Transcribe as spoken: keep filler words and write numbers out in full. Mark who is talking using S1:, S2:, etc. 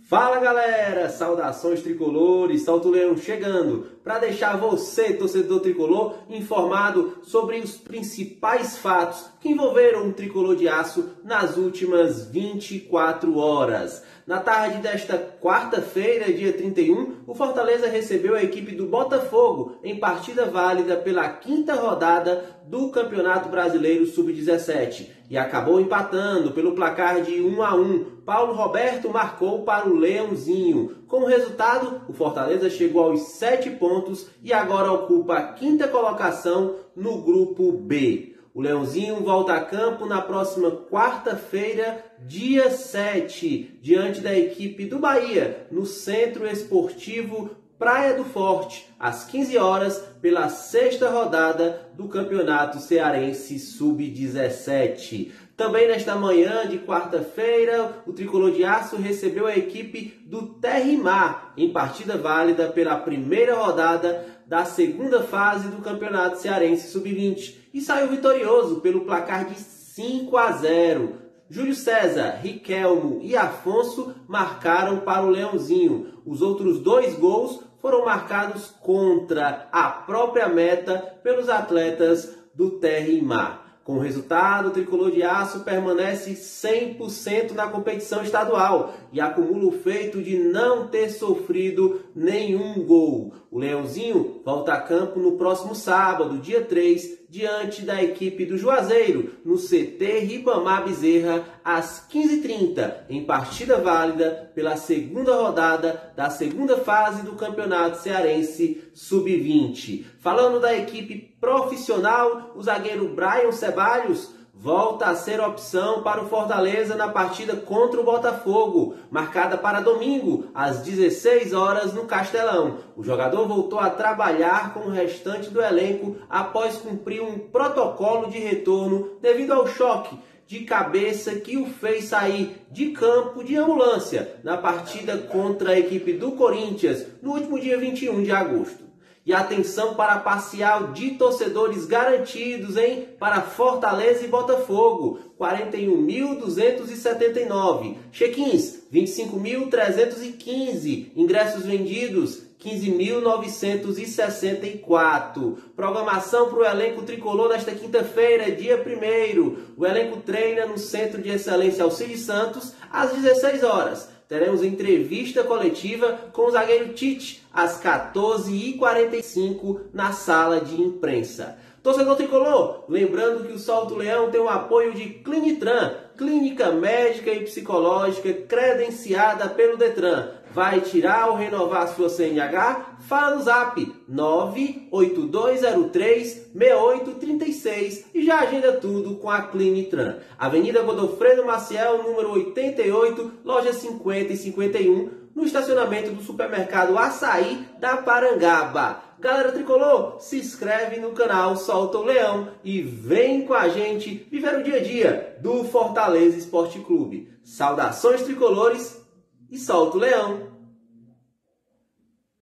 S1: Fala galera, saudações tricolores, Salto Leão chegando para deixar você, torcedor tricolor, informado sobre os principais fatos que envolveram o tricolor de aço nas últimas vinte e quatro horas. Na tarde desta quarta-feira, dia trinta e um, o Fortaleza recebeu a equipe do Botafogo em partida válida pela quinta rodada do Campeonato Brasileiro sub dezessete e acabou empatando pelo placar de um a um. Paulo Roberto marcou para o Leãozinho. Com o resultado, o Fortaleza chegou aos sete pontos e agora ocupa a quinta colocação no grupo B. O Leãozinho volta a campo na próxima quarta-feira, dia sete, diante da equipe do Bahia, no Centro Esportivo Praia do Forte, às quinze horas, pela sexta rodada do Campeonato Cearense sub dezessete. Também nesta manhã de quarta-feira, o Tricolor de Aço recebeu a equipe do Terrimar, em partida válida pela primeira rodada da segunda fase do Campeonato Cearense sub vinte, e saiu vitorioso pelo placar de cinco a zero. Júlio César, Riquelmo e Afonso marcaram para o Leãozinho. Os outros dois gols foram marcados contra a própria meta pelos atletas do Terrimar. Com o resultado, o Tricolor de Aço permanece cem por cento na competição estadual e acumula o feito de não ter sofrido nenhum gol. O Leãozinho volta a campo no próximo sábado, dia três, diante da equipe do Juazeiro, no C T Ribamar Bezerra, às quinze e trinta, em partida válida pela segunda rodada da segunda fase do Campeonato Cearense sub vinte. Falando da equipe profissional, o zagueiro Brian Ceballos volta a ser opção para o Fortaleza na partida contra o Botafogo, marcada para domingo, às dezesseis horas, no Castelão. O jogador voltou a trabalhar com o restante do elenco após cumprir um protocolo de retorno devido ao choque de cabeça que o fez sair de campo de ambulância na partida contra a equipe do Corinthians no último dia vinte e um de agosto. E atenção para a parcial de torcedores garantidos, hein? Para Fortaleza e Botafogo, quarenta e um mil duzentos e setenta e nove. Check-ins, vinte e cinco mil trezentos e quinze. Ingressos vendidos, quinze mil novecentos e sessenta e quatro. Programação para o elenco tricolor nesta quinta-feira, dia primeiro. O elenco treina no Centro de Excelência Alcides Santos, às dezesseis horas. Teremos entrevista coletiva com o zagueiro Tite às quatorze e quarenta e cinco na sala de imprensa. Torcedor tricolor, lembrando que o Salto Leão tem o apoio de Clinitran, clínica médica e psicológica credenciada pelo Detran. Vai tirar ou renovar sua C N H? Fala no zap nove oito dois zero três seis oito três seis e já agenda tudo com a Clinitran. Avenida Godofredo Maciel, número oitenta e oito, loja cinquenta e cinquenta e um, no estacionamento do supermercado Açaí da Parangaba. Galera tricolor, se inscreve no canal Salto Leão e vem com a gente viver o dia a dia do Fortaleza Esporte Clube. Saudações tricolores e Salto Leão!